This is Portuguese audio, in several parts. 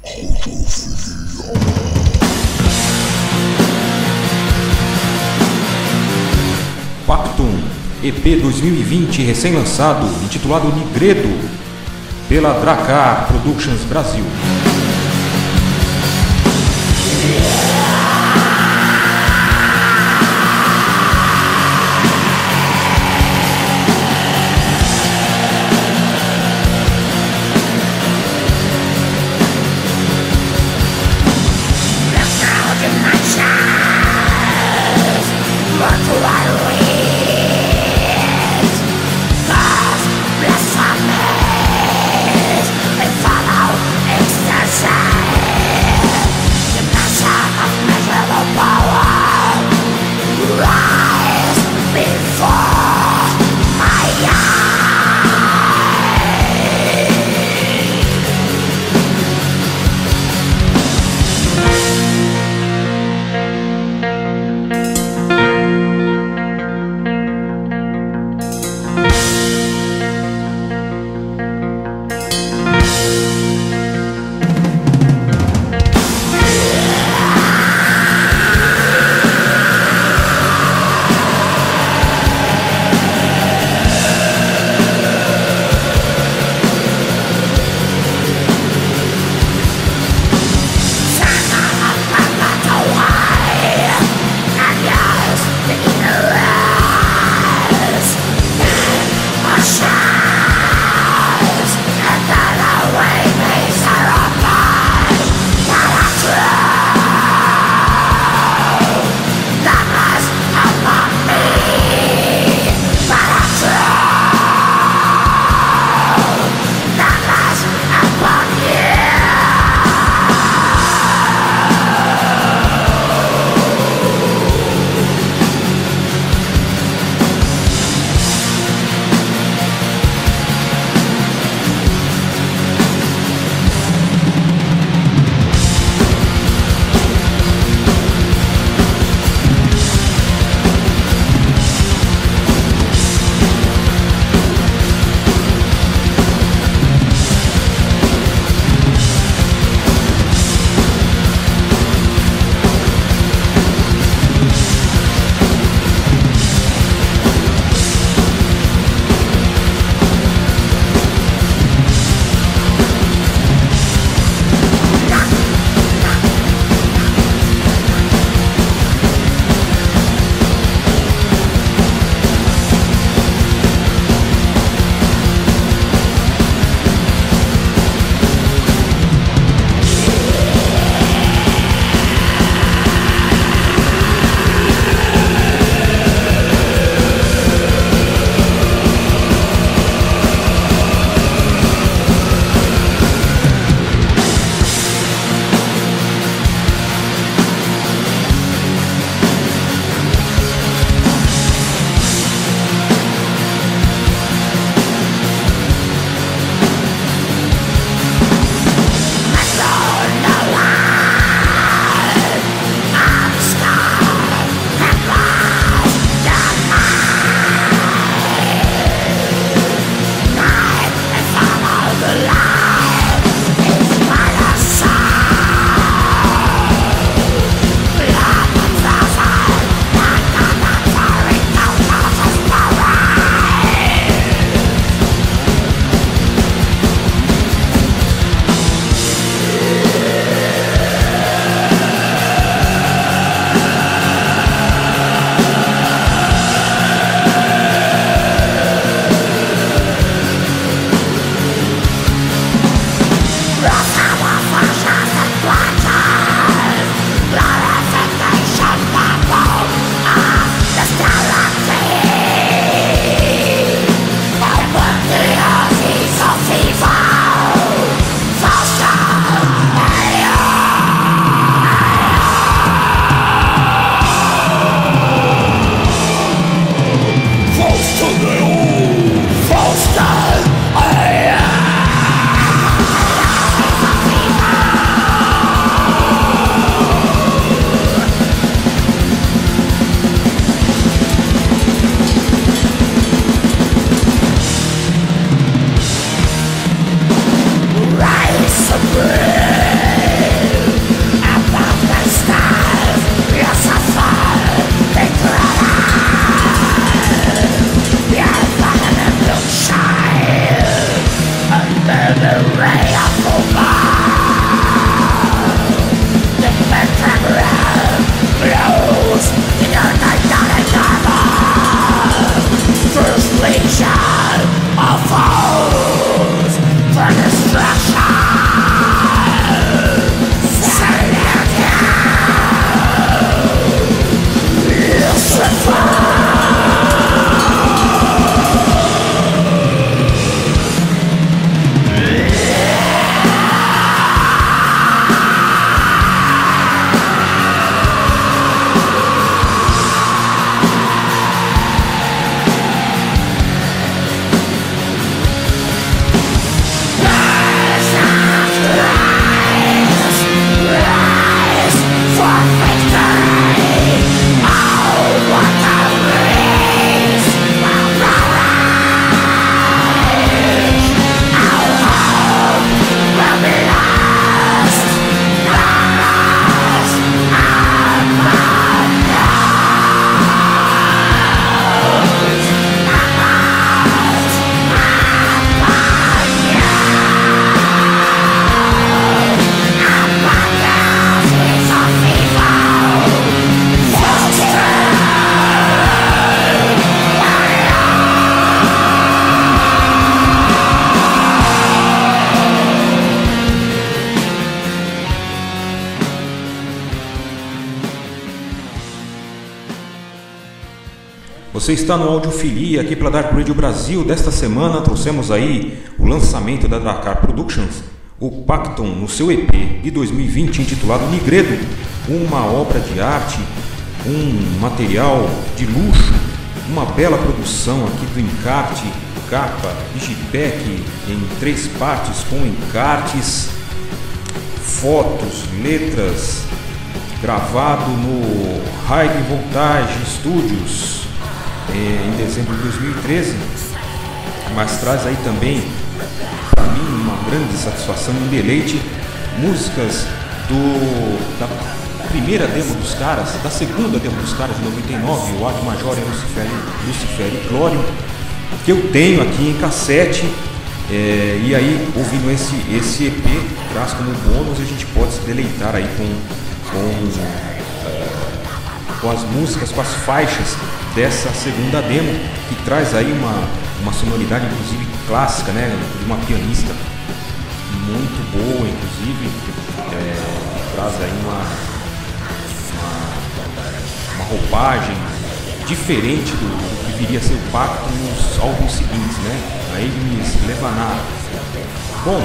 Pactum, EP 2020 recém-lançado, intitulado Nigredo, pela Dracar Productions Brasil. Follow ecstasy, the passion of Você está no Audiofilia, aqui pela Dark Radio Brasil. Desta semana trouxemos aí o lançamento da Dracar Productions, o Pacton, no seu EP de 2020 intitulado Nigredo, uma obra de arte, um material de luxo, uma bela produção aqui do encarte, capa, digipack em 3 partes com encartes, fotos, letras, gravado no High Voltage Studios em dezembro de 2013, mas traz aí também para mim uma grande satisfação, um deleite, músicas da primeira demo dos caras, da segunda demo dos caras de 99, o Ad Majorem Lucifer e Glorium, que eu tenho aqui em cassete, e aí ouvindo esse EP traz como bônus, a gente pode se deleitar aí com as músicas, com as faixas dessa segunda demo, que traz aí uma sonoridade inclusive clássica, né, de uma pianista muito boa, inclusive, que traz aí uma roupagem diferente do que viria a ser o Pacto nos álbuns seguintes, né, a Ignis Levanar. Bom,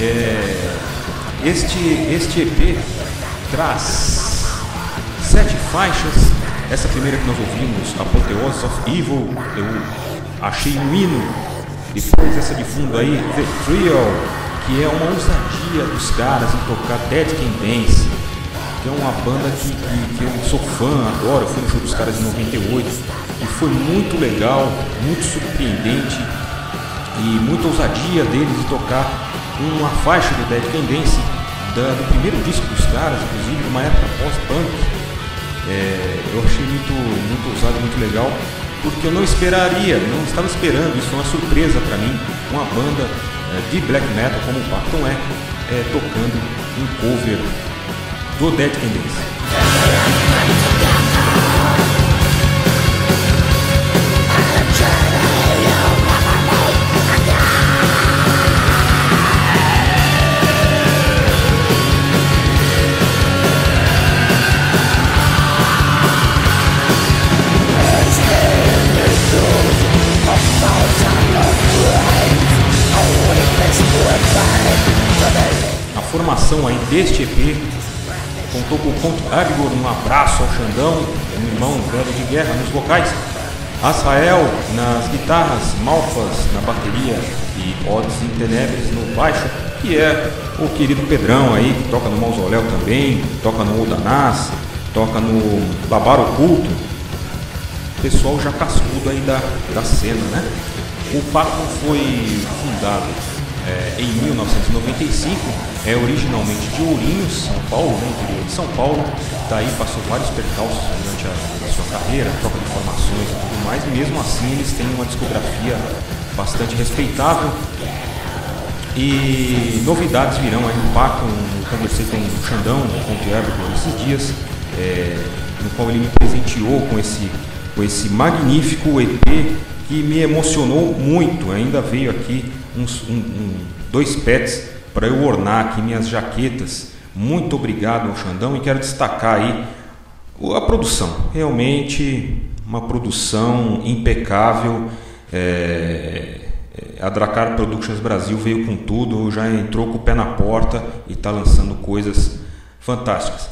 este EP traz 7 faixas. Essa primeira que nós ouvimos, Apotheosis of Evil, eu achei um hino. Depois essa de fundo aí, The Trial, que é uma ousadia dos caras em tocar Dead Can Dance, que é uma banda que eu sou fã, adoro. Eu fui no show dos caras em 98 e foi muito legal, muito surpreendente e muita ousadia deles de tocar uma faixa do Dead Can Dance do primeiro disco dos caras, inclusive numa época pós-punk. Eu achei muito ousado, muito legal, porque eu não estava esperando, isso foi uma surpresa para mim, uma banda de black metal como o Pacton tocando um cover do Dead Can Dance. A formação aí deste EP contou com o Ponto Agor, um abraço ao Xandão, um irmão velho de guerra nos vocais, Azrael nas guitarras, Malfas na bateria e Odds in Tenebres no baixo, que é o querido Pedrão aí, que toca no Mausoléu também, toca no Odanás, toca no Babar Oculto, pessoal já cascudo aí da cena, né? O Pacton foi fundado em 1995, originalmente de Ourinhos, São Paulo, né, interior de São Paulo. Daí passou vários percalços durante a sua carreira, troca de formações e tudo mais, e mesmo assim eles têm uma discografia bastante respeitável. E novidades virão aí no Pacton. Eu conversei com o Xandão, com o Diabo esses dias, no qual ele me presenteou com esse magnífico EP que me emocionou muito. Ainda veio aqui 2 pets para eu ornar aqui minhas jaquetas. Muito obrigado ao Xandão, e quero destacar aí a produção, realmente uma produção impecável. A Dracar Productions Brasil veio com tudo, já entrou com o pé na porta e está lançando coisas fantásticas.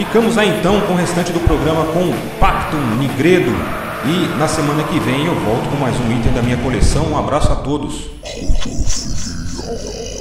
Ficamos aí então com o restante do programa com Pactum Nigredo. E na semana que vem eu volto com mais um item da minha coleção. Um abraço a todos.